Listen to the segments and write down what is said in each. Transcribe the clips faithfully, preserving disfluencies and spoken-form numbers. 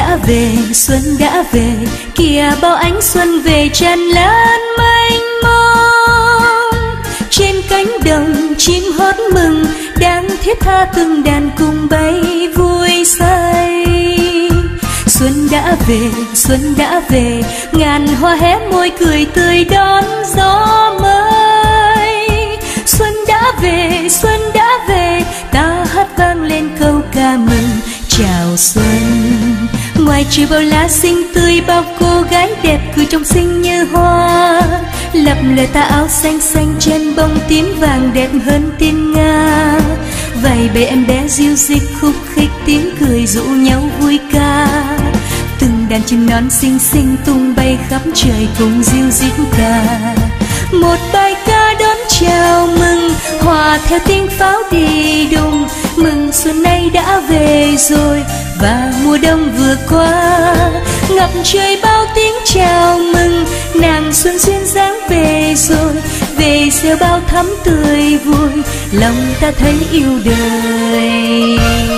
đã về, xuân đã về, kìa bao ánh xuân về tràn lan mênh mông. Trên cánh đồng chim hót mừng, đang thiết tha từng đàn cùng bay vui say. Xuân đã về, xuân đã về, ngàn hoa hé môi cười tươi đón gió mới. Xuân đã về, xuân đã về, ta hát vang lên câu ca mừng chào xuân. Ngoài trời bao lá xinh tươi, bao cô gái đẹp cười trong xinh như hoa. Lập lờ tà áo xanh xanh trên bông tím vàng đẹp hơn tiên nga. Vài bầy em bé ríu rít khúc khích tiếng cười rủ nhau vui ca. Từng đàn chim non xinh xinh tung bay khắp trời cùng ríu rít ca. Một bài ca đón chào mừng hòa theo tiếng pháo đi đùng. Mừng xuân nay đã về rồi và mùa đông vừa qua. Ngập trời bao tiếng chào mừng, nàng xuân duyên dáng về rồi. Về gieo bao thắm tươi vui, lòng ta thấy yêu đời.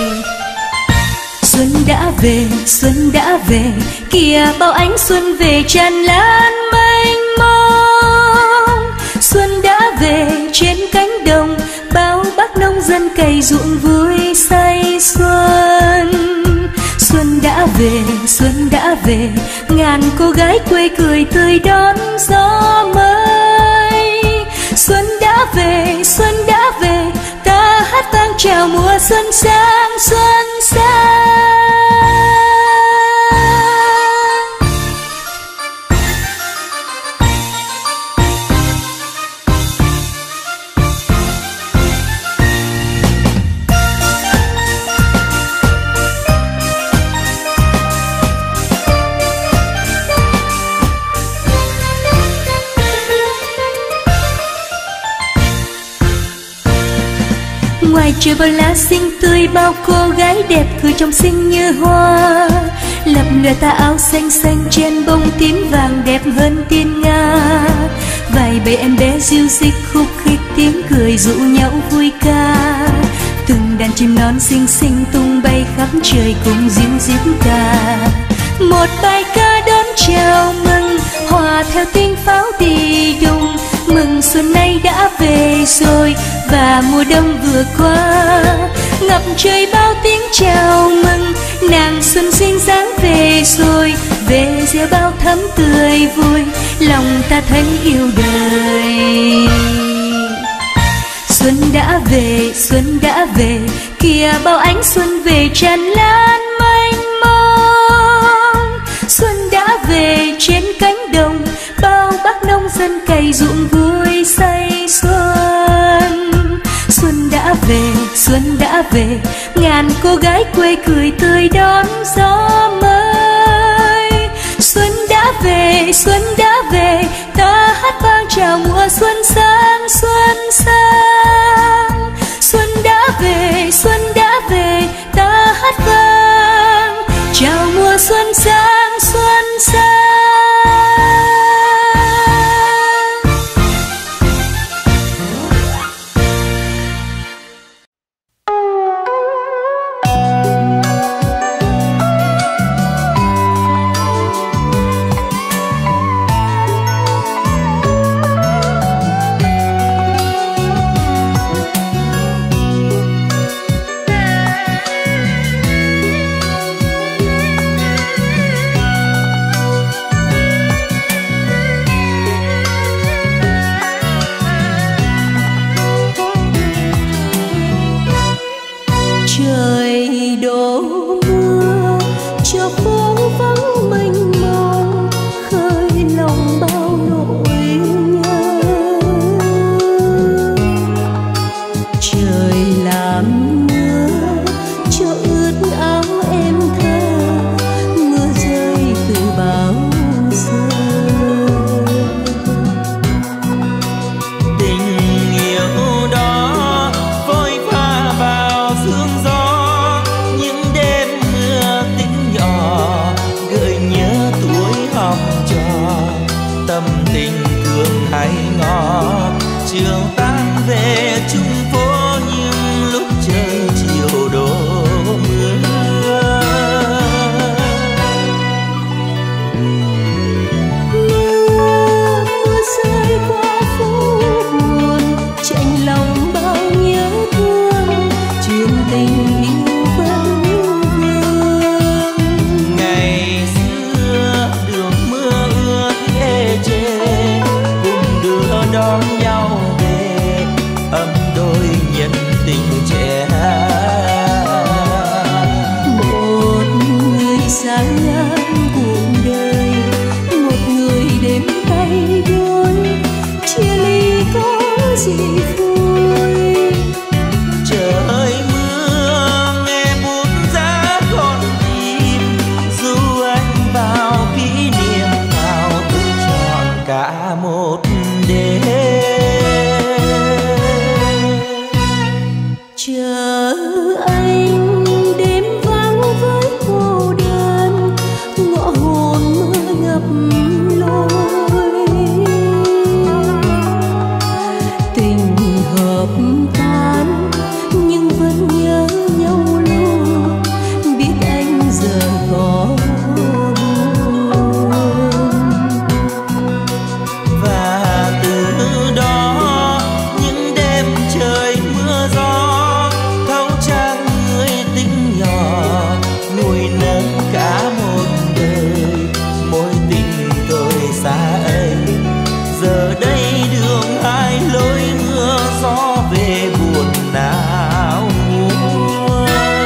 Xuân đã về, xuân đã về, kìa bao ánh xuân về tràn lan mênh mông. Xuân đã về trên cánh đồng, bao bác nông dân cày ruộng vui say xuân. Xuân đã về, xuân đã về, ngàn cô gái quê cười tươi đón gió mới. Xuân đã về, xuân đã về, ta hát vang chào mùa xuân sang, xuân sang. Ngoài trời bao lá xinh tươi, bao cô gái đẹp cười trong xinh như hoa. Lập lờ tà áo xanh xanh trên bông tím vàng đẹp hơn tiên nga. Vài bầy em bé ríu rít khúc khích tiếng cười rủ nhau vui ca. Từng đàn chim non xinh xinh tung bay khắp trời cùng ríu rít ca. Một bài ca đón chào mừng hòa theo tiếng pháo đi đùng. Mừng xuân nay đã về rồi và mùa đông vừa qua. Ngập trời bao tiếng chào mừng, nàng xuân duyên dáng về rồi. Về gieo bao thắm tươi vui, lòng ta thấy yêu đời. Xuân đã về, xuân đã về, kìa bao ánh xuân về tràn lan mênh mông. Xuân đã về trên cánh đồng, bao bác nông dân cày ruộng vui say xuân. Xuân đã về, xuân đã về, ngàn cô gái quê cười tươi đón gió mới. Xuân đã về, xuân đã về, ta hát vang chào mùa xuân sang, xuân sang. Xuân đã về, xuân đã về, ta hát vang chào mùa xuân sang, xuân sang. gì vui. Trời mưa nghe buốt giá con tim, dù anh bao kỷ niệm nào tôi chọn cả một đêm. Chờ anh đêm vắng với cô đơn, ngõ hồn mưa ngập lối. Tình hợp tan nhưng vẫn nhớ nhau luôn, biết anh giờ có buồn. Và từ đó những đêm trời mưa gió thấu trang người tình nhỏ, nuôi nấng cả một đời mối tình thời xa ấy. Giờ đây đường hai lối mưa gió về buồn não mua.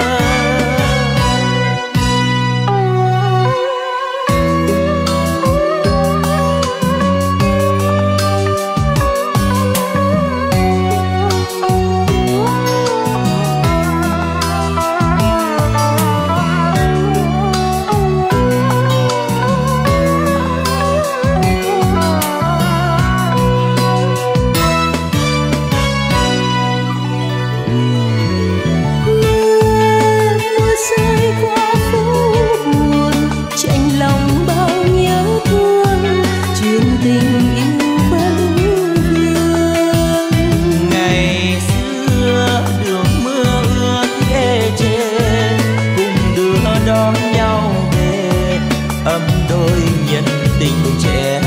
Mưa rơi qua phố buồn, chạnh lòng bao nhớ thương, chuyện tình yêu vẫn vương. Ngày xưa đường mưa ướt ghé trên, cùng đưa đón nhau về ấm đôi nhân tình trẻ.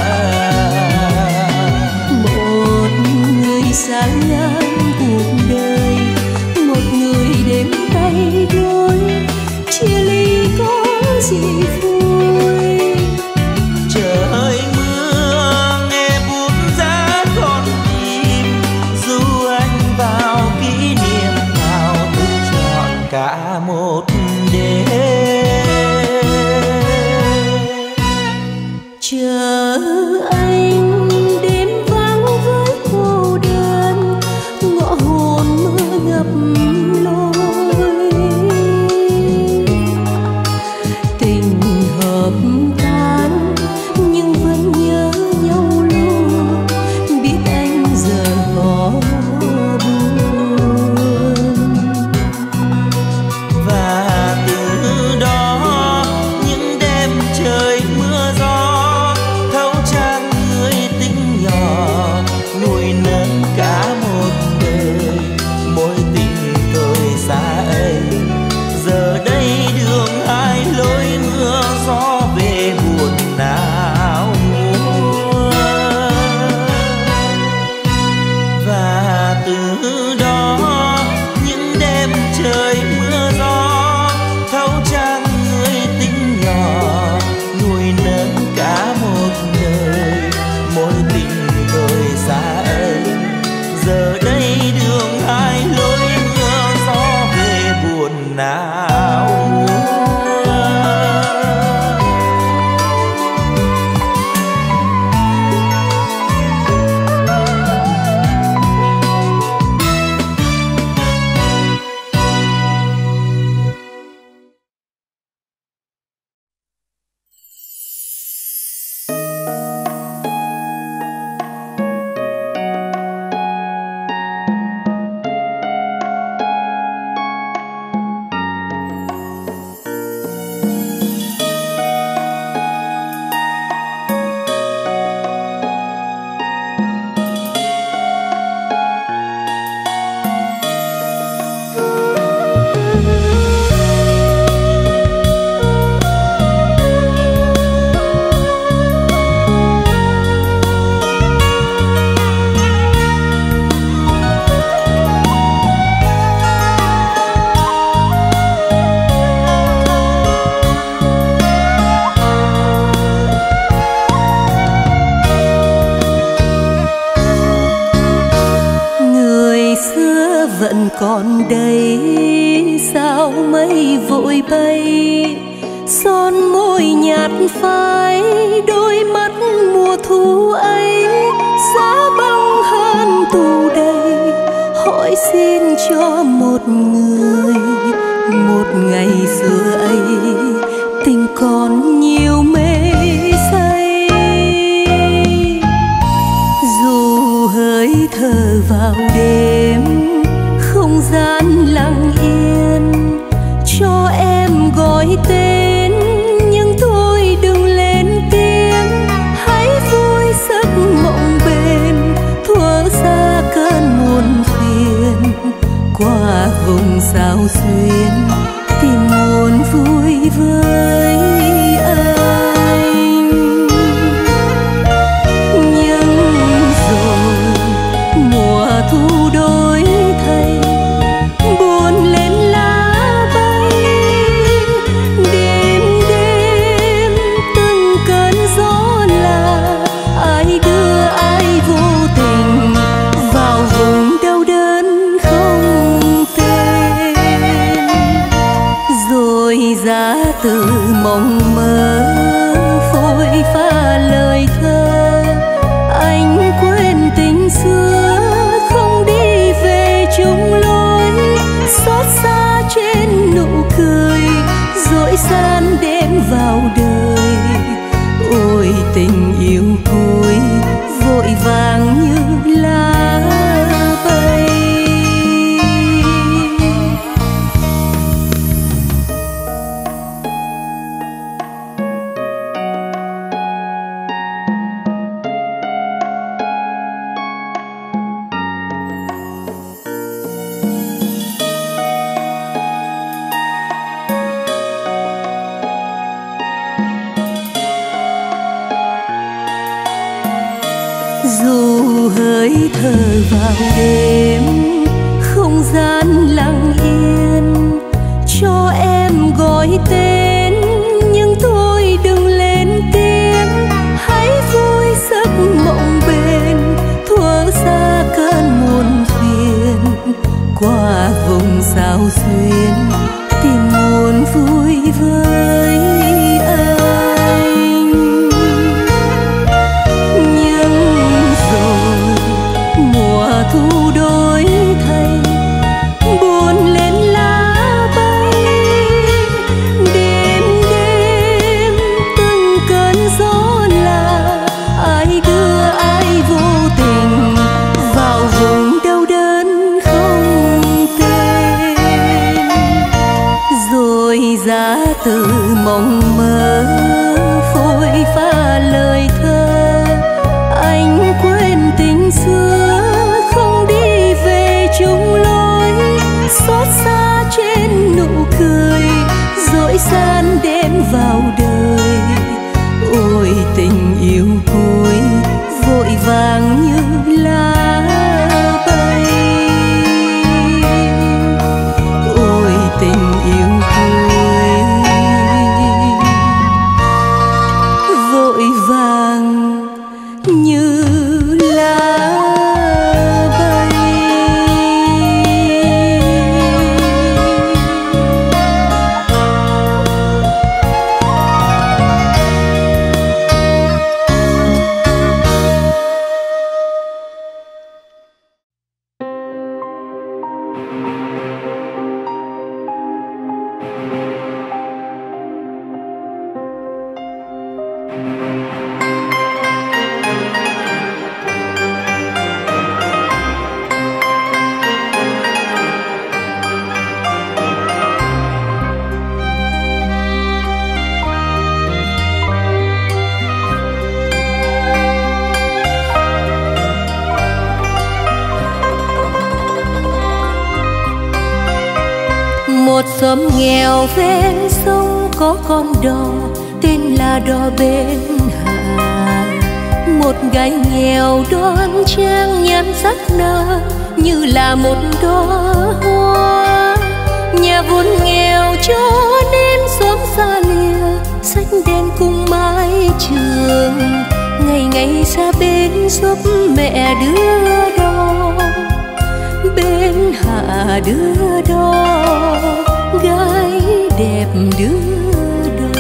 Một người xa ngang cuộc đời, một người đêm tay đôi, chia ly có gì vui. Trời mưa nghe buốt giá con tim, dù anh vào kỷ niệm nào tôi chọn cả một đêm. Chờ anh đêm vắng với cô đơn, ngõ hồn mưa ngập lối. Tình hợp tan nhưng vẫn nhớ nhau luôn, biết anh giờ có buồn. Và từ đó những đêm trời mưa gió thấu trang người tình nhỏ, nuôi nấng cả một đời mối tình thời xa ấy. Giờ đây đường hai lối mưa gió về buồn não mua. Và từ đó những đêm trời mưa gió thấu trang người tình nhỏ, nuôi nấng cả một đời mối tình thời xa ấy. Giờ đây đường hai lối mưa gió về buồn não mua. vẫn còn đây, sao mây vội bay, son môi nhạt phai, đôi mắt mùa thu ấy giá băng hơn tuổi. cho một người. Một ngày xưa ấy tình còn nhiều mê say, dù hơi thở vào đêm không gian lặng yên, cho em gọi tên nhưng thôi đừng lên tiếng. Hãy vui giấc mộng bền, thuở xa cơn muộn phiền, qua vùng sao xuyên tìm nguồn vui với anh. Nhưng rồi mùa thu đổi thay, buồn lên lá bay. Đêm đêm từng cơn gió là ai đưa ai vô tình vào vùng đau đớn không tên. Rồi giá từ mộng mơ phôi pha lời thơ, anh quên tình xưa không đi về chung lối. Xót xa trên nụ cười dội san đêm vào đời. Ôi tình yêu cuối vội vàng như lá bay. Dù hơi thở vào đêm không gian lặng yên, cho em gọi tên nhưng thôi đừng lên tiếng. Hãy vui giấc mộng bền, thuở xa cơn muộn phiền, qua vùng sao xuyên tìm nguồn vui với anh. Nhưng rồi mùa thu đổi thay, buồn lên lá bay. Đêm đêm từng cơn gió là ai đưa ai vô tình vào vùng đau đớn không tên. Rồi giá từ mộng mơ phôi pha lời thơ, anh quên tình xưa không đi về chung lối. Xót xa trên nụ cười dội san đêm vào đời. Ôi tình yêu cuối vội vàng như lá bay. Ôi tình yêu cuối vội vàng như lá bay. Một xóm nghèo ven sông có con đò tên là đò bên Hà. Một gái nghèo đoan trang nhan sắc nở như là một đóa hoa. Nhà vốn nghèo cho nên xóm xa lìa, sách đen cùng mái trường. Ngày ngày xa bên giúp mẹ đưa đò, bên Hạ đưa đò, gái đẹp đưa đò.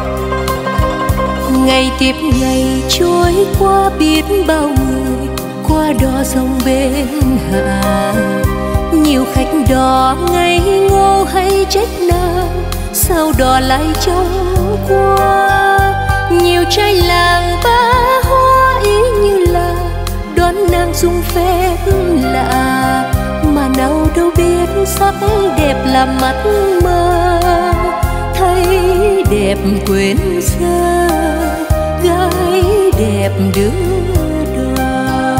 Ngày tiếp ngày trôi qua biết bao người, qua đò sông bên hạ. Nhiều khách đò ngây ngô hay trách nàng, sao đò lại trông qua. Nhiều trai làng ba hoa ý như là đón nàng dung phép lạ, mà nào đâu biết sắc đẹp làm mắt mơ, thấy đẹp quên xa gái đẹp đứng đò.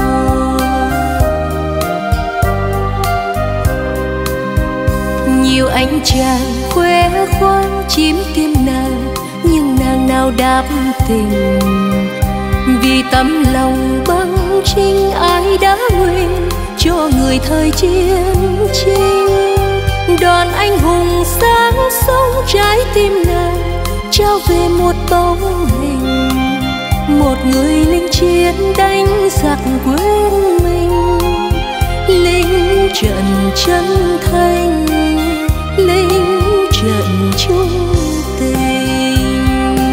Nhiều anh chàng khoe khoang chiếm tim nàng, nhưng nàng nào đáp tình. Vì tấm lòng băng trinh ai đã nguyện cho người thời chiến tranh. Đoàn anh hùng sáng sống trái tim nàng, trao về một bóng hình, một người lính chiến đánh giặc quên mình. Lính trận chân thành, lính trận trung tình.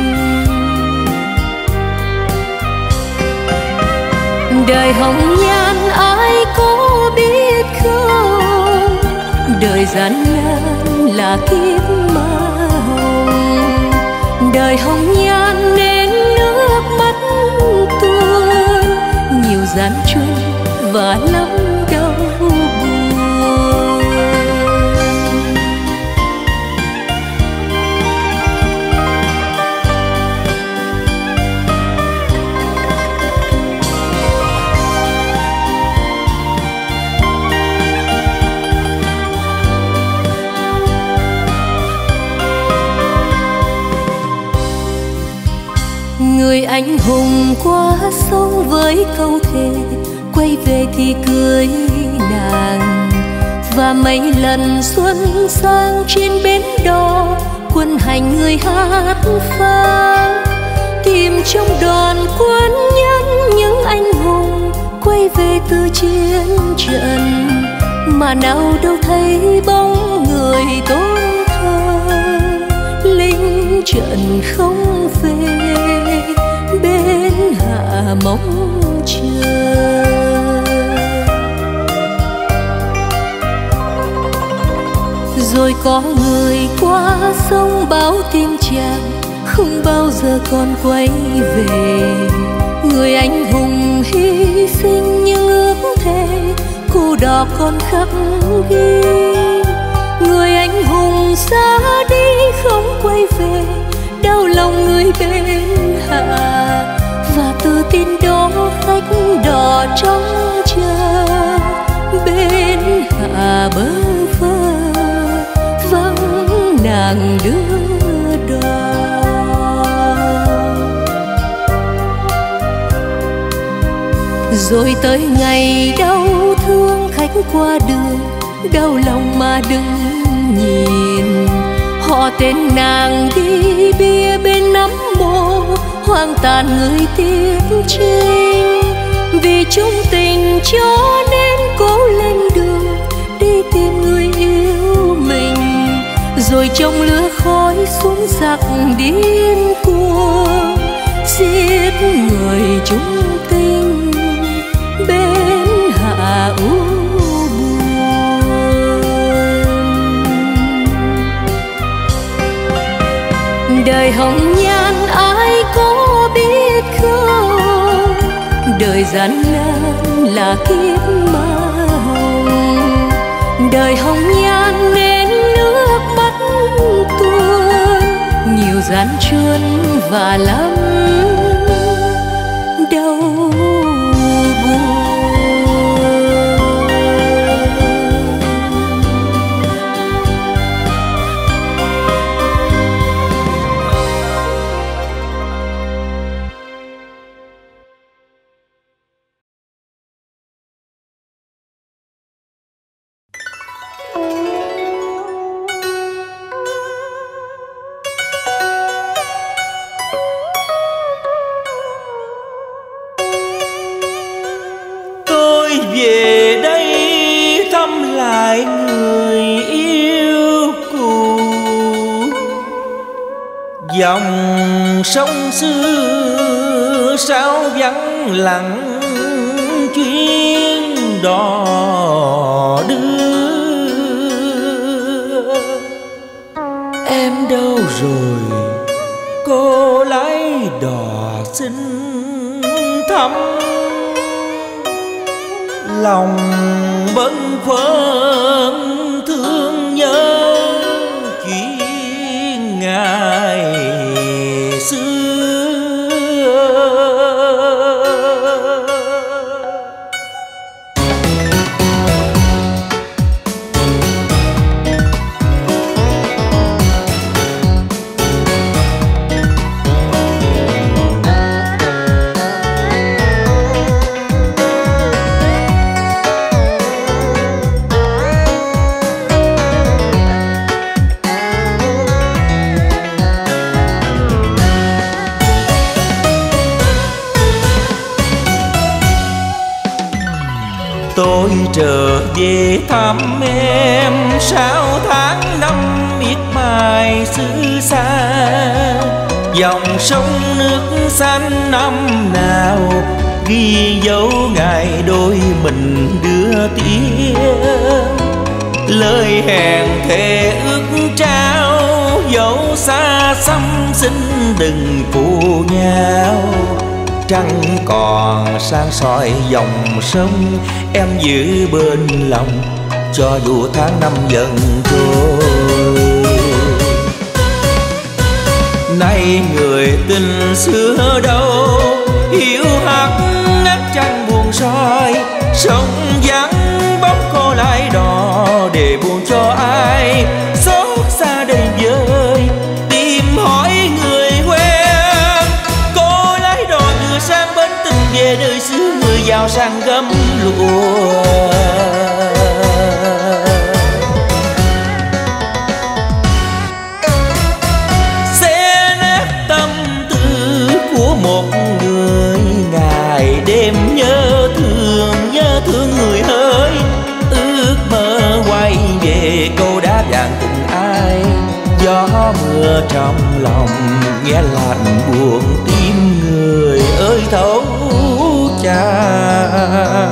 Đời hồng nhan ai có biết không, đời gian nan là kiếp ma hồng. Đời hồng nhan nên nước mắt tuôn, nhiều gian truân và lắm đau buồn. Người anh hùng qua sông với câu thề, quay về thì cưới nàng. Và mấy lần xuân sang trên bến đò, quân hành người hát vang. Tìm trong đoàn quân nhân những anh hùng quay về từ chiến trận, mà nào đâu thấy bóng người tôn thờ. Lính trận không về, bên hạ mong chờ. Rồi có người qua sông báo tin chàng không bao giờ còn quay về. Người anh hùng hy sinh nhưng ước thề cô đò còn khắc ghi. Người anh hùng xa đi không quay về, đau lòng người bên hạ. Và từ tin đó khách đò trông chờ, bên hạ bơ vơ vắng nàng đưa đò. Rồi tới ngày đau thương khách qua đường, đau lòng mà đừng nhìn. Họ tên nàng đi bia bên nắm mộ, hoang tàn người tiếc trinh. Vì chung tình cho nên cố lên đường đi tìm người yêu mình. Rồi trong lửa khói xuống giặc điên cuồng, giết người chung tình bên hạ u buồn. Đời hồng nhan ai có biết không, đời gian nan là kiếp ma hồng. Đời hồng nhan nên nước mắt tuôn, nhiều gian truân và lắm đau buồn. Về đây thăm lại người yêu cũ, dòng sông xưa sao vắng lặng chuyến đò đưa. Em đâu rồi cô lái đò xin thăm, lòng bâng khuâng thương nhớ chuyện ngày xưa. Tôi trở về thăm em sau tháng năm miệt mài xứ xa, dòng sông nước xanh năm nào ghi dấu ngày đôi mình đưa tiếng. Lời hẹn thề ước trao dẫu xa xăm xin đừng phụ nhau. Trăng còn sáng soi dòng sông em giữ bên lòng cho dù tháng năm dần trôi. Nay người tình xưa đâu hiểu hát ngắt trăng buồn soi, sông vắng bóng cô lái đò để buồn cho ai xót xa đầy vơi tìm hỏi người quen. Cô lái đò vừa sang bến tình về nơi xứ người giàu sang gấm lụa. Sẽ nét tâm tư của một người ngày đêm nhớ thương nhớ thương người hỡi, ước mơ quay về câu đá vàng cùng ai. Gió mưa trong lòng nghe lạnh buồn tim người ơi thấu chàng.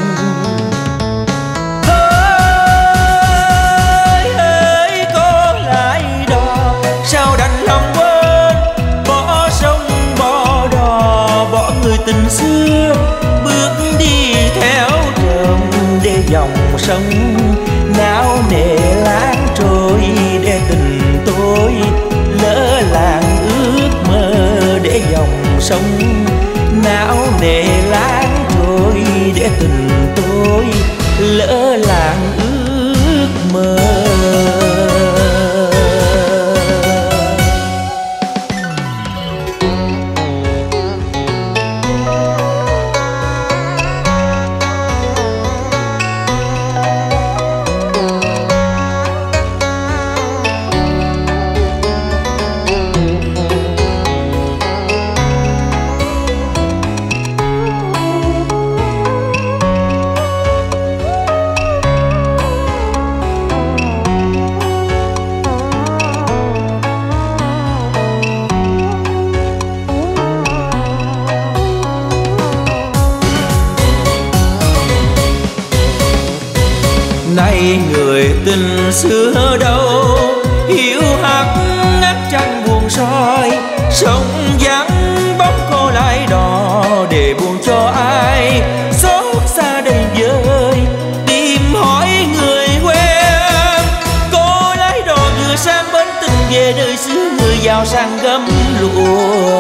Hỡi hỡi cô lái đò sao đành lòng quên, bỏ sông bỏ đò bỏ người tình xưa, bước đi theo trộm để dòng sông náo nề láng trôi để tình tôi lỡ làng ước mơ để dòng sông náo nề láng trôi để tình tôi lỡ làng ước mơ. Nay người tình xưa đâu hiểu hát ngắt trăng buồn soi, sông vắng bóng cô lái đò để buồn cho ai xót xa đầy vơi tìm hỏi người quen. Cô lái đò vừa sang bến tình về nơi xứ người giàu sang gấm lụa.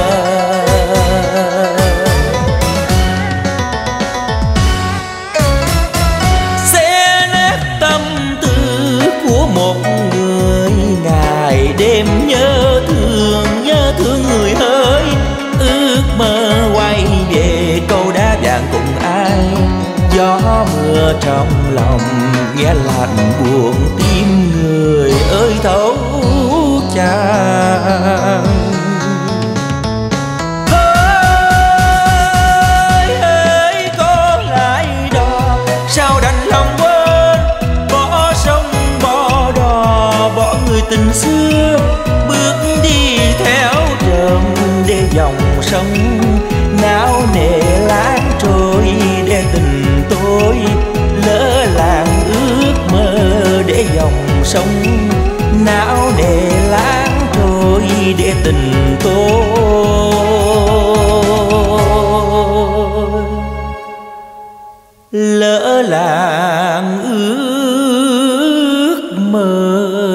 Một người ngày đêm nhớ thương nhớ thương người hỡi, ước mơ quay về câu đá vàng cùng ai. Gió mưa trong lòng nghe lạnh buồn tim người ơi thấu chàng. Hỡi hỡi cô lái đò sao đành lòng quên, bỏ sông người tình xưa bước đi theo trộm để dòng sông, não nề lãng trôi để tình tôi lỡ làng ước mơ để dòng sông, não nề lãng trôi để tình tôi lỡ làng ước mơ.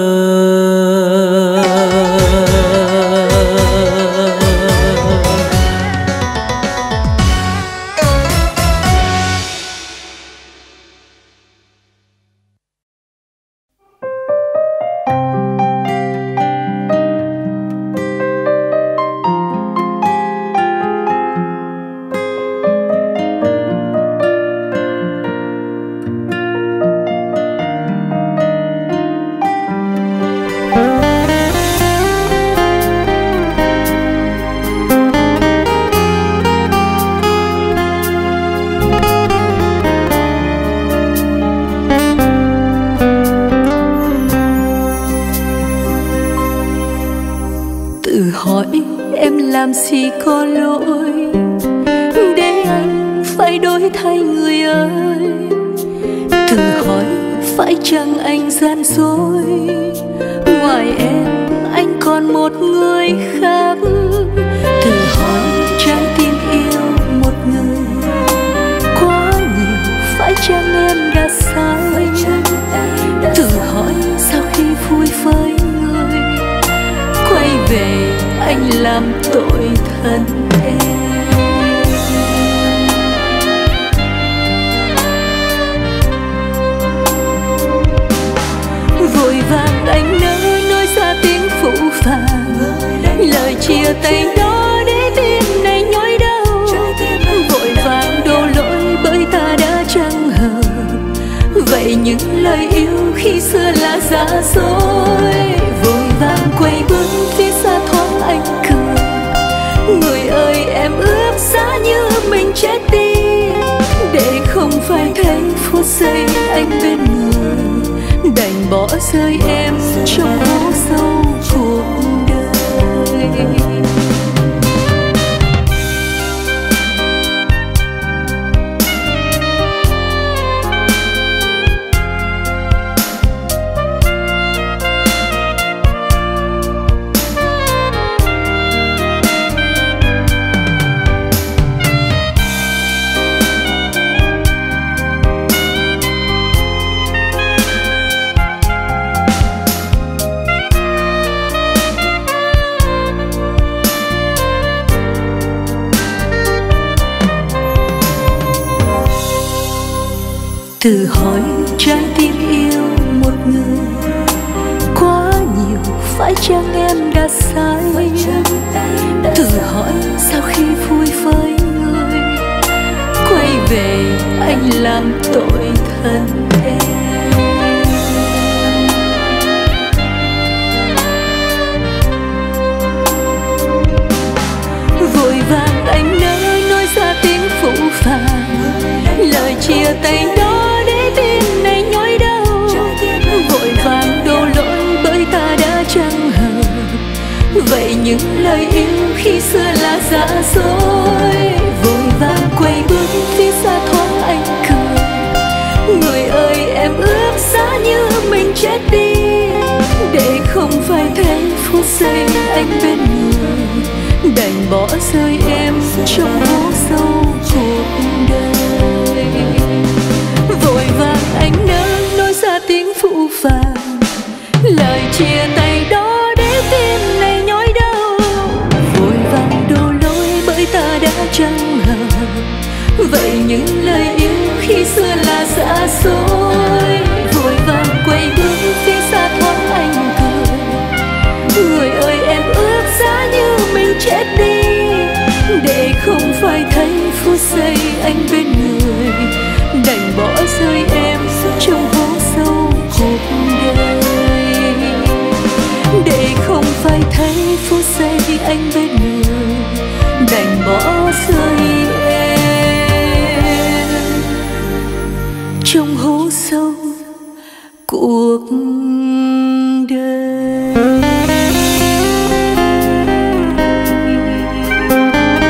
Làm gì có lỗi để anh phải đổi thay người ơi, tự hỏi phải chăng anh gian dối, ngoài em anh còn một người khác, tự hỏi trái tim yêu một người quá nhiều, phải chăng em đã sai, tự hỏi sau khi vui với người quay về anh làm tội thân em. Vội vàng anh nỡ nói ra tiếng phũ phàng, lời chia tay đó để tim này nhói đau. Vội vàng đổ lỗi bởi ta đã chẳng hợp, vậy những lời yêu khi xưa là giả dối. Vội vàng quay bước phía xa thoáng anh cười, người ơi em ước giá như mình chết đi, để không phải thấy phút giây anh bên người, đành bỏ rơi em trong hố sâu cuộc đời. Tự hỏi trái tim yêu một người quá nhiều, phải chăng em đã sai, tự hỏi sau khi vui với người quay về anh làm tội thân em. Vội vàng anh nỡ nói ra tiếng phũ phàng, lời chia tay đó để tim này nhói đau. Vội vàng đổ lỗi bởi ta đã chẳng hợp, vậy những lời yêu khi xưa là giả dối. Vội vàng quay bước phía xa thoáng anh cười, người ơi em ước giá như mình chết đi, để không phải thấy phút giây anh bên người, đành bỏ rơi em trong hố sâu cuộc đời. Vội vàng anh nỡ nói ra tiếng phũ phàng, lời chia tay đó để tim này nhói đau. Vội vàng đổ lỗi bởi ta đã chẳng hợp, vậy những lời yêu khi xưa là giả dối. Vội vàng quay bước phía xa thoáng anh cười, người ơi em ước giá như mình chết đi, để không phải thấy phút giây anh bên người, đành bỏ rơi em trong hố sâu cuộc đời. Để không phải thấy phút giây anh bên người, đành bỏ rơi em trong hố sâu cuộc đời.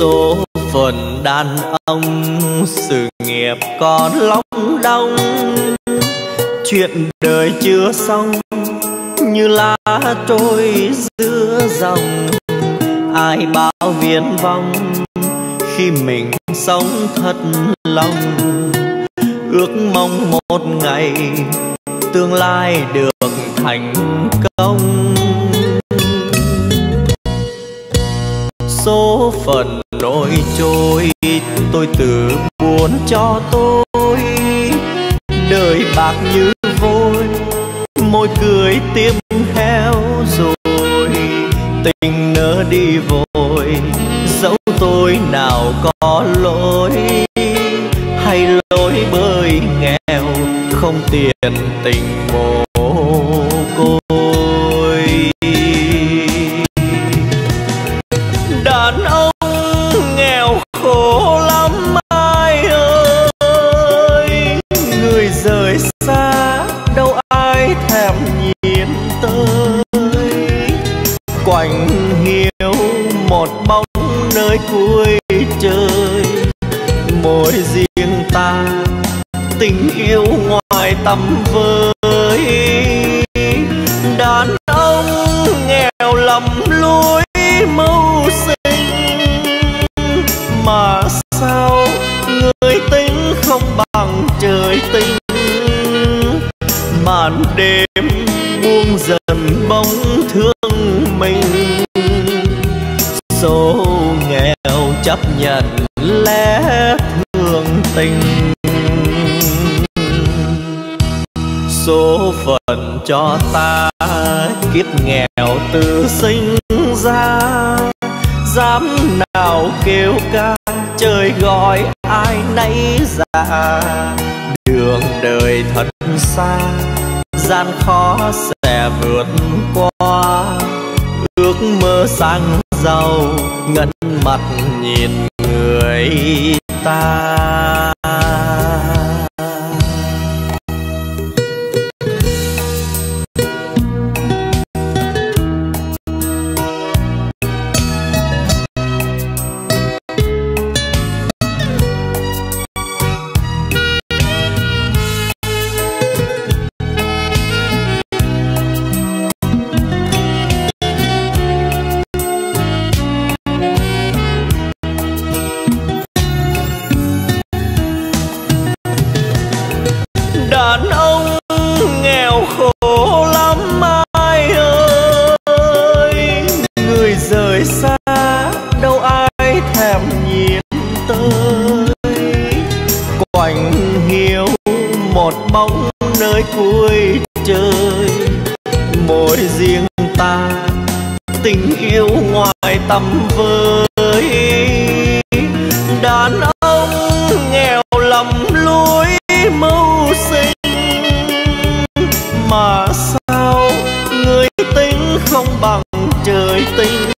Số phận đàn ông sự nghiệp còn long đong, chuyện đời chưa xong như lá trôi giữa dòng. Ai bảo viển vông khi mình sống thật lòng, ước mong một ngày tương lai được thành công. Số phận nổi trôi tôi tự buồn cho tôi, đời bạc như vôi môi cười tim heo rồi. Tình nỡ đi vội dẫu tôi nào có lỗi, hay lỗi bởi nghèo không tiền tình mồ côi. Đàn ông nghèo khổ lắm ai ơi, người rời xa đâu ai thèm nhìn tới. Quạnh hiu một bóng nơi cuối trời, mỗi riêng ta tình yêu ngoài tầm với. Đàn ông nghèo lầm lối mưu sinh, mà sao người tính không bằng trời tính. Màn đêm buông dần bóng thương mình, số nghèo chấp nhận lẽ thường tình. Số phận cho ta kiếp nghèo từ sinh ra, dám nào kêu ca trời gọi ai nấy dạ. Đường đời thật xa gian khó sẽ vượt qua, ước mơ sang giàu ngẩn mặt nhìn người ta. Đàn ông nghèo khổ lắm ai ơi, người rời xa đâu ai thèm nhìn tới. Quạnh hiu một bóng nơi cuối trời, mỗi riêng ta tình yêu ngoài tầm với. Đàn ông nghèo lầm lối mưu sinh, mà sao người tính không bằng trời tính.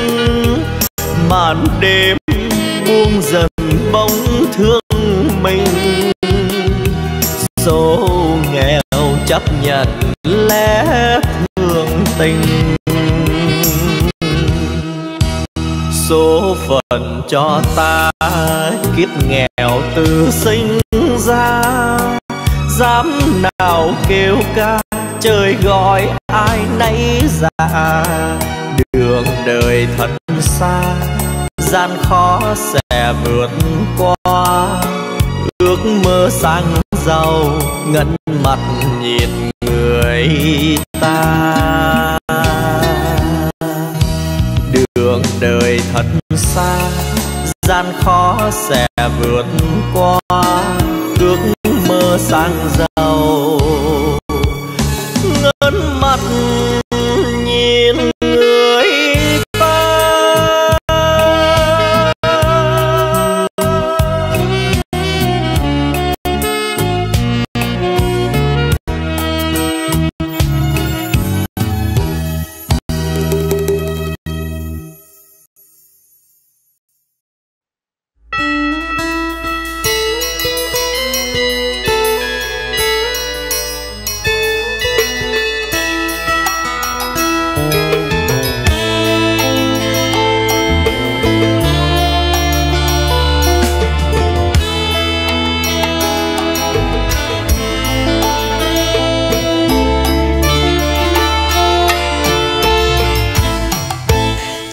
Màn đêm buông dần bóng thương mình, số nghèo chấp nhận lẽ thường tình. Số phận cho ta kiếp nghèo từ sinh ra, dám nào kêu ca trời gọi ai nấy dạ. Đường đời thật xa gian khó sẽ vượt qua, ước mơ sang giàu ngẩn mặt nhìn người ta. Đường đời thật xa gian khó sẽ vượt qua, ước mơ sang giàu ngẩn mặt nhìn người ta.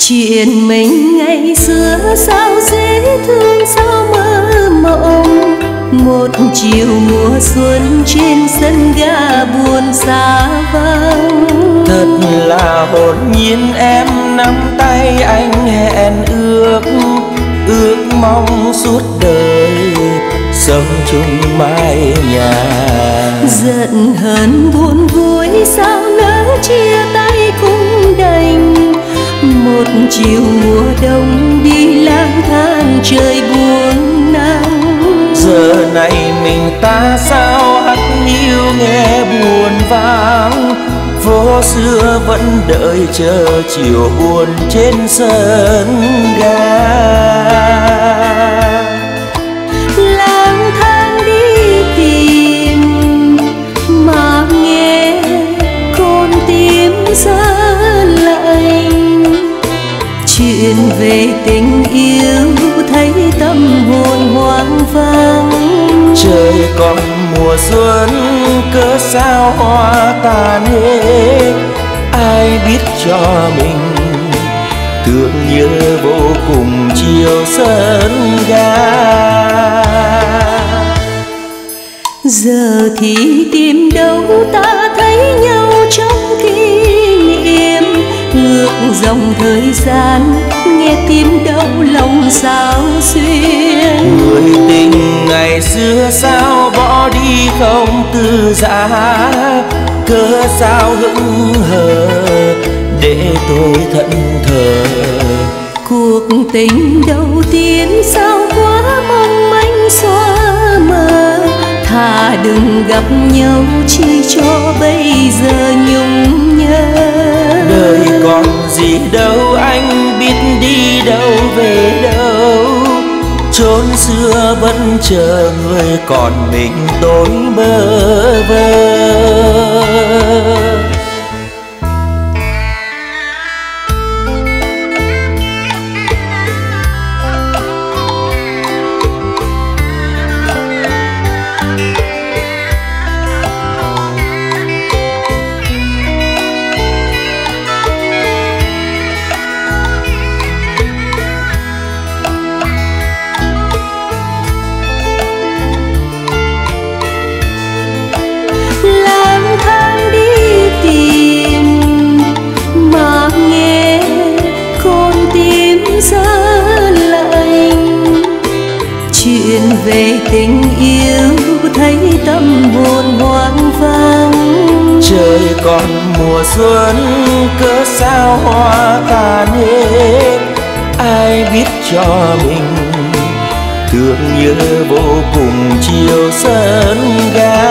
Chuyện mình ngày xưa sao dễ thương, sao mơ mộng. Một chiều mùa xuân trên sân ga buồn xa vắng. Thật là hồn nhiên em nắm tay anh hẹn ước, ước mong suốt đời sống chung mái nhà. Giận hờn buồn vui sao nỡ chia tay cũng đành. Một chiều mùa đông đi lang thang trời buồn nắng. Giờ này mình ta sao hắt hiu nghe buồn vang. Phố xưa vẫn đợi chờ chiều buồn trên sân ga. Lang thang đi tìm mà nghe con tim giá lạnh. Chuyện về tình yêu thấy tâm hồn hoang vắng. Trời còn mùa xuân cớ sao hoa tàn hết. Ai biết cho mình thương nhớ vô cùng chiều sân ga. Giờ thì tìm đâu ta thấy nhau trong kỷ niệm. Ngược dòng thời gian nghe tim đau lòng sao xuyên. Người tình ngày xưa sao bỏ đi không từ giã. Cớ sao hững hờ để tôi thẫn thờ. Cuộc tình đầu tiên sao quá mong manh xóa mờ. Thà đừng gặp nhau chi cho bây giờ nhung nhớ. Đời còn gì đâu anh biết đi đâu về đâu. Chốn xưa vẫn chờ người còn mình tôi bơ vơ. Về tình yêu thấy tâm hồn hoang vắng. Trời còn mùa xuân cớ sao hoa tàn hết. Ai biết cho mình thương nhớ vô cùng chiều sân ga.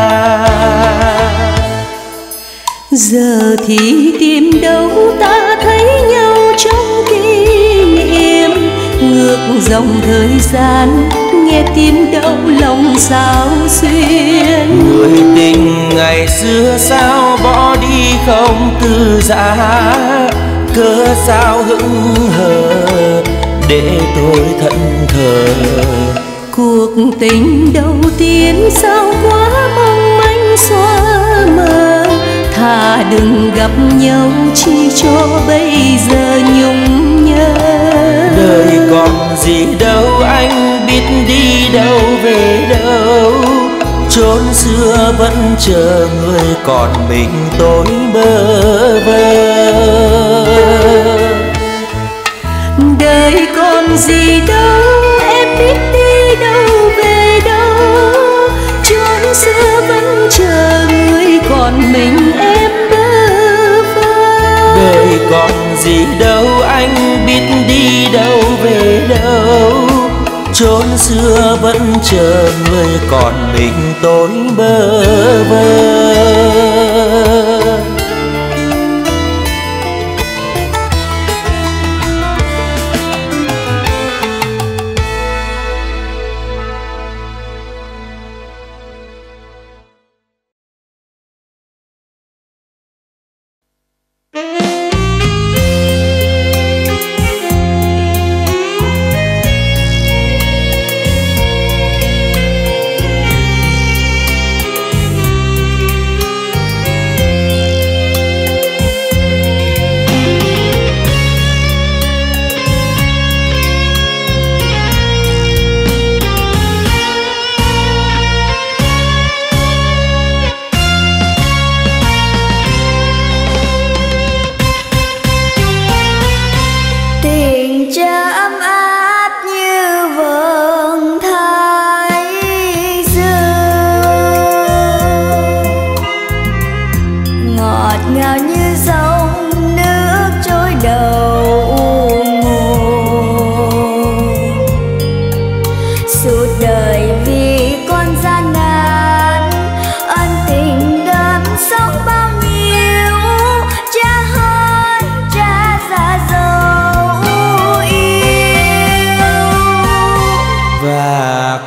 Giờ thì tìm đâu ta thấy nhau trong kỷ niệm. Ngược dòng thời gian nghe tim đau lòng sao xuyên. Người tình ngày xưa sao bỏ đi không từ giã. Cớ sao hững hờ để tôi thẫn thờ. Cuộc tình đầu tiên sao quá mong manh xóa mờ. Thà đừng gặp nhau chi cho bây giờ nhung nhớ. Đời còn gì đâu anh biết đi đâu về đâu. Chốn xưa vẫn chờ người còn mình tôi bơ vơ. Đời còn gì đâu em biết đi đâu về đâu. Chốn xưa vẫn chờ người còn mình em bơ vơ. Đời còn gì đâu anh biết đi đâu về đâu. Chốn xưa vẫn chờ người còn mình tôi bơ vơ.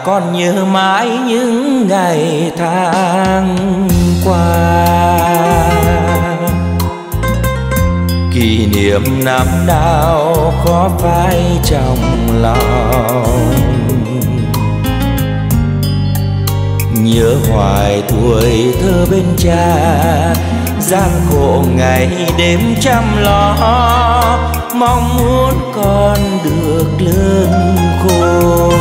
con nhớ mãi những ngày tháng qua. Kỷ niệm năm nào khó phai trong lòng, nhớ hoài tuổi thơ bên cha, gian khổ ngày đêm chăm lo, mong muốn con được lớn khôn.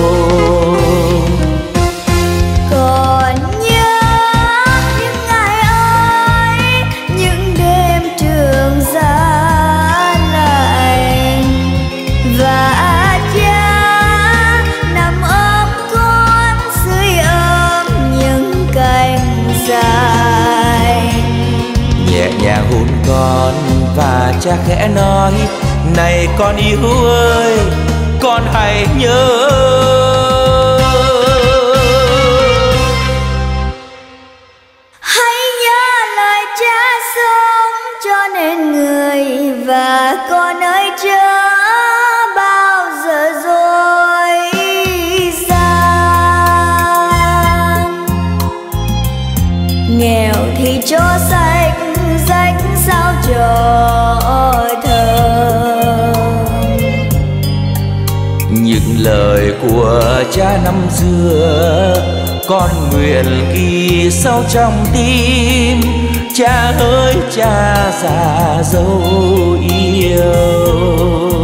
Còn nhớ những ngày ấy, những đêm trường giá lạnh, và cha nằm ôm con sưởi ấm những cánh dài. Nhẹ nhàng hôn con và cha khẽ nói, này con yêu ơi, con hãy nhớ. Hãy nhớ lời cha sống cho nên người, và con ơi chớ bao giờ dối gian. Nghèo thì cho sạch rách sao cho thơm. Những lời của cha năm xưa con nguyện ghi sâu trong tim. Cha ơi cha già dấu yêu.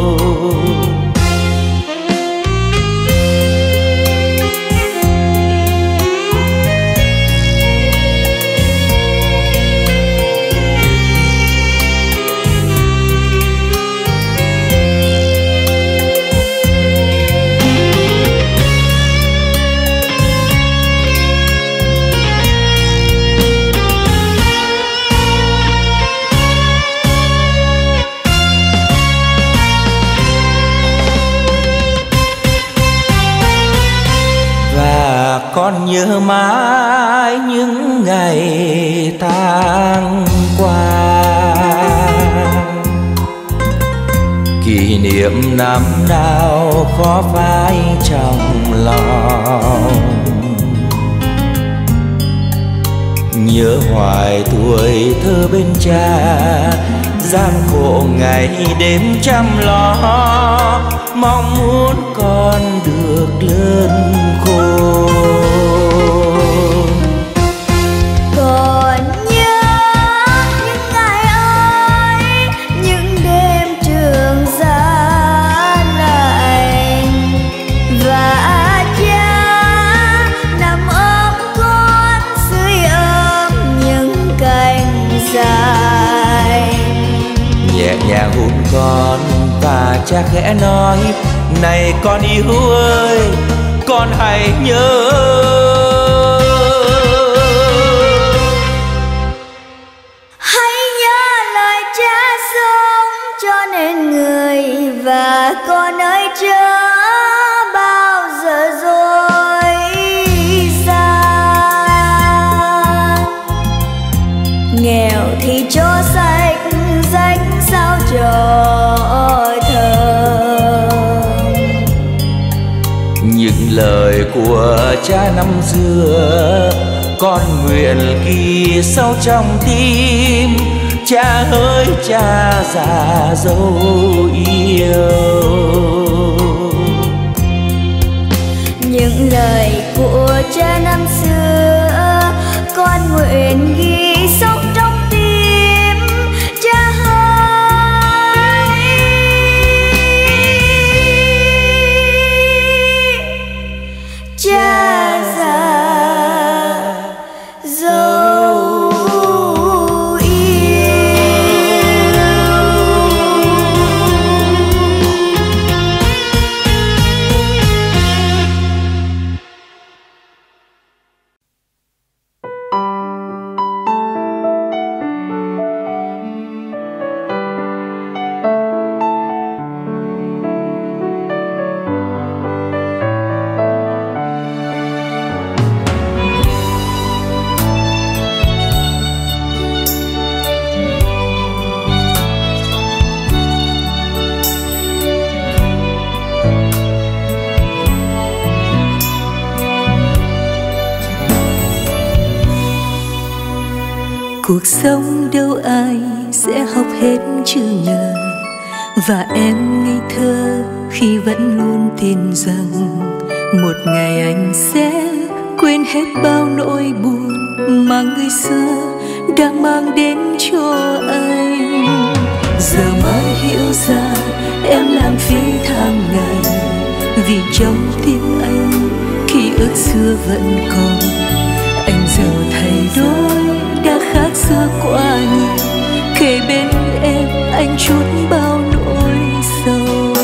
Con nhớ mãi những ngày tháng qua, kỷ niệm năm nào khó phai trong lòng. Nhớ hoài tuổi thơ bên cha, gian khổ ngày đêm chăm lo, mong muốn con được lớn khôn. Còn nhớ những ngày ấy, những đêm trường giá lạnh, và cha nằm ôm con sưởi ấm những cánh dài. Nhẹ nhàng hôn con và cha khẽ nói, này con yêu ơi, con hãy nhớ. Hãy nhớ lời cha sống cho nên người, và con ơi chớ bao giờ dối gian. Nghèo thì cho sạch rách sao cho thơm. Những lời của cha năm xưa con nguyện ghi sâu trong tim. Cha ơi cha già dấu yêu. Những lời của cha năm xưa con nguyện ghi sâu trong tim. Cha ơi, cha già dấu yêu. Cuộc sống đâu ai sẽ học hết chữ ngờ, và em ngây thơ khi vẫn luôn tin rằng một ngày anh sẽ quên hết bao nỗi buồn mà người xưa đã mang đến cho anh. Giờ mới hiểu ra em lãng phí tháng ngày, vì trong tim anh ký ức xưa vẫn còn. Anh giờ thay đổi đã khác xưa quá nhiều, kề bên em anh chút bao nỗi sầu.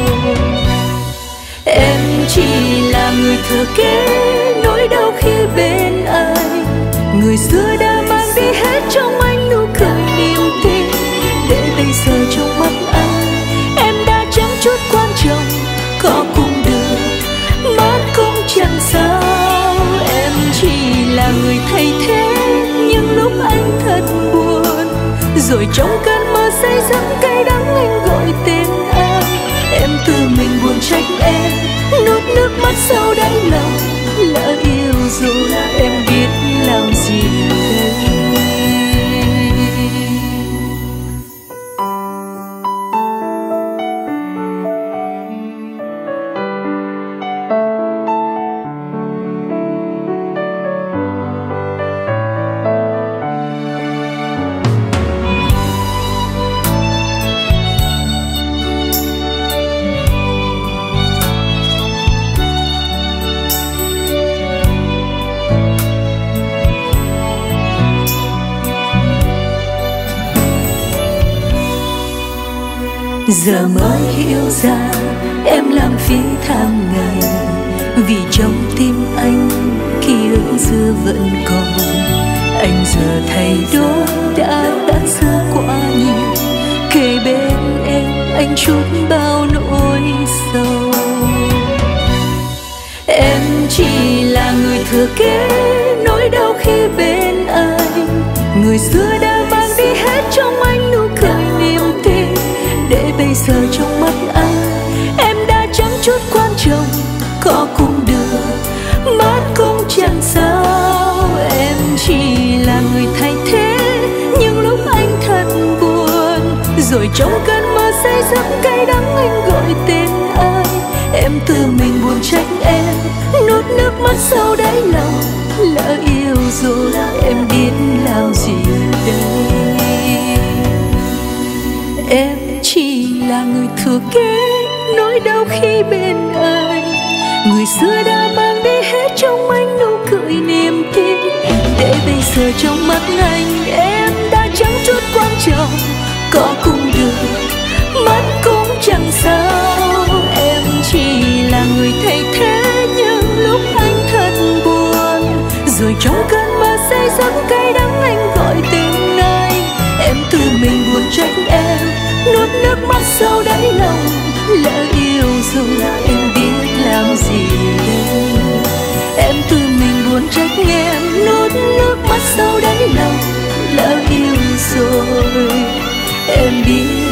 Em chỉ là người thừa kế nỗi đau khi bên anh, người xưa đã mang đi hết trong anh nụ cười niềm tin. Để bây giờ trong mắt anh em đã chẳng chút quan trọng, có cũng được mất cũng chẳng sao. Em chỉ là người thay thế những lúc anh thật buồn, rồi trong cơn mơ say giấc cay đắng anh gọi tên anh. Em tự mình buồn trách em, nuốt nước mắt sâu đáy lòng. Lỡ yêu rồi em biết làm gì đây. Giờ mới hiểu ra em lãng phí tháng ngày, vì trong tim anh ký ức xưa vẫn còn. Anh giờ thay đổi đã khác xưa quá nhiều, kề bên em anh chút bao nỗi sầu. Em chỉ là người thừa kế nỗi đau khi bên anh, người xưa đã mang đi hết trong anh nụ cười niềm tin. Để bây giờ trong mắt anh em đã chẳng chút quan trọng, có cũng được mất cũng chẳng sao. Em chỉ là người thay thế những lúc anh thật buồn, rồi trong cơn mơ say giấc cay đắng anh gọi tên anh. Em tự mình buồn trách em, nuốt nước mắt sâu đáy lòng. Lỡ yêu rồi em biết làm gì đây. Em chỉ là người thừa kế nỗi đau khi bên anh, người xưa đã mang đi hết trong anh nụ cười niềm tin. Để bây giờ trong mắt anh em đã chẳng chút quan trọng, có cũng được mất cũng chẳng sao. Em chỉ là người thay thế những lúc anh thật buồn, rồi trong cơn mơ say giấc cay đắng anh gọi tên anh. Em tự mình buồn trách em, nuốt nước mắt sâu đáy lòng. Lỡ yêu rồi em biết làm gì đây. Em tự mình buồn trách em, nuốt nước mắt sâu đáy lòng. Lỡ yêu rồi em biết.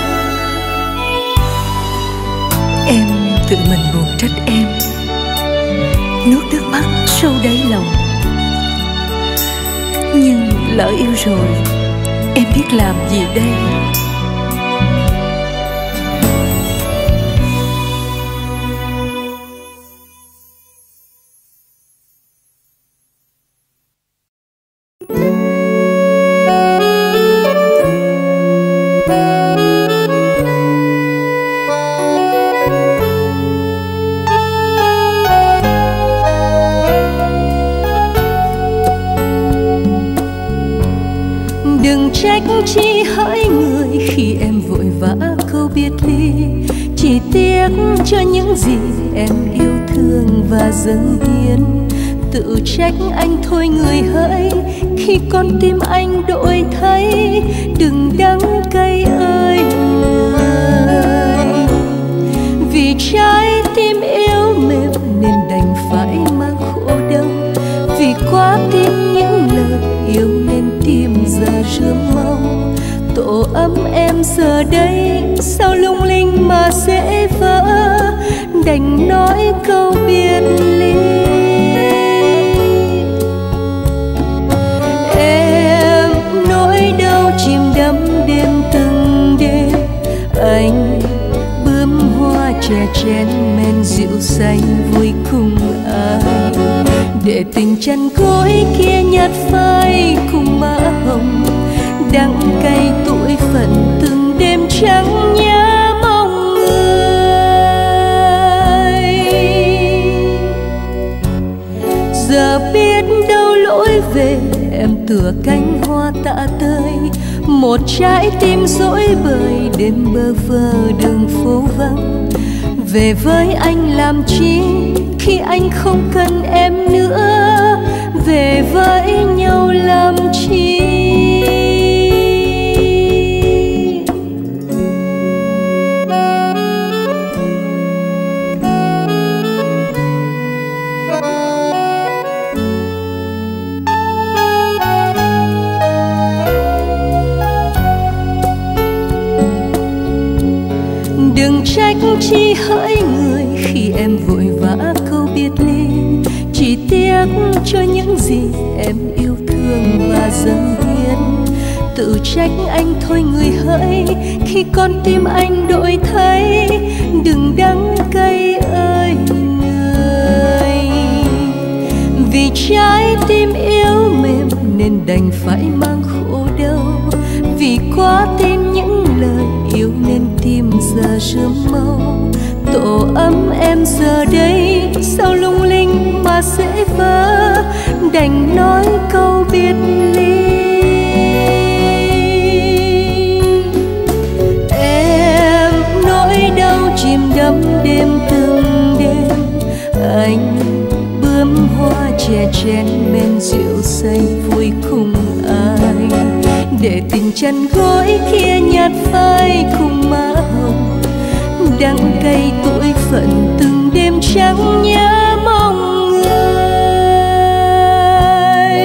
Em tự mình buồn trách em, nuốt nước mắt sâu đáy lòng. Nhưng lỡ yêu rồi em biết làm gì đây. Trách chi hỡi người khi em vội vã câu biệt ly, chỉ tiếc cho những gì em yêu thương và dâng hiến. Tự trách anh thôi người hỡi khi con tim anh đổi thay. Đừng đắng cay ơi người, vì trái tim yêu mềm nên đành phải mang khổ đau. Vì quá tin những lời yêu nên tim giờ rướm mau. Tổ ấm em giờ đây sao lung linh mà dễ vỡ, đành nói câu biệt ly. Em chén men rượu say vui cùng ai, để tình chân cối kia nhạt phai cùng má hồng, đắng cay tuổi phận từng đêm trắng nhớ mong người. Giờ biết đâu lối về, em tựa cánh hoa tạ tơi, một trái tim dỗi bời đêm bơ vơ đường phố vắng. Về với anh làm chi khi anh không cần em nữa, về với nhau làm chi. Đừng trách chi hỡi người khi em vội vã câu biệt ly, chỉ tiếc cho những gì em yêu thương và dâng hiến. Tự trách anh thôi người hỡi khi con tim anh đổi thay, đừng đắng cay ơi người. Vì trái tim yếu mềm nên đành phải mang khổ đau, vì quá tin những lời yêu nên tim giờ rơm mau. Tổ ấm em giờ đây sao lung linh mà dễ vỡ, đành nói câu biệt ly. Em nỗi đau chìm đắm đêm từng đêm, anh bướm hoa chè chén men rượu say vui cùng ai, để tình chân gối kia nhạt phai cùng má hồng, đắng cay tuổi phận từng đêm trắng nhớ mong người.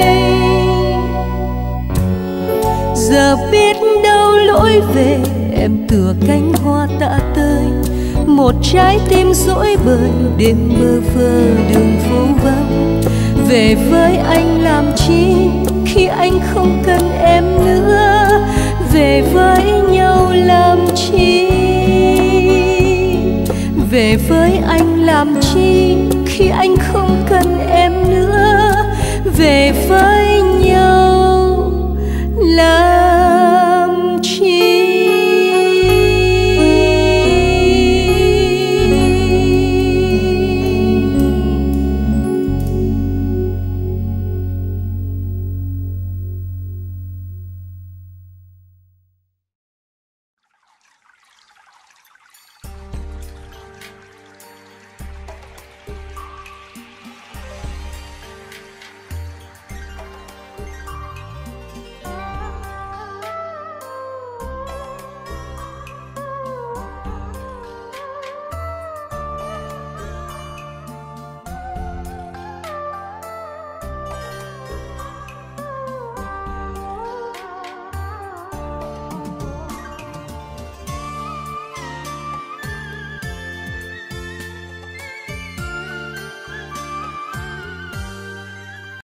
Giờ biết đâu lối về, em tựa cánh hoa tạ tơi, một trái tim dỗi bời đêm bơ vơ đường phố vắng. Về với anh làm chi khi anh không cần em nữa, về với nhau làm chi. Về với anh làm chi khi anh không cần em nữa, về với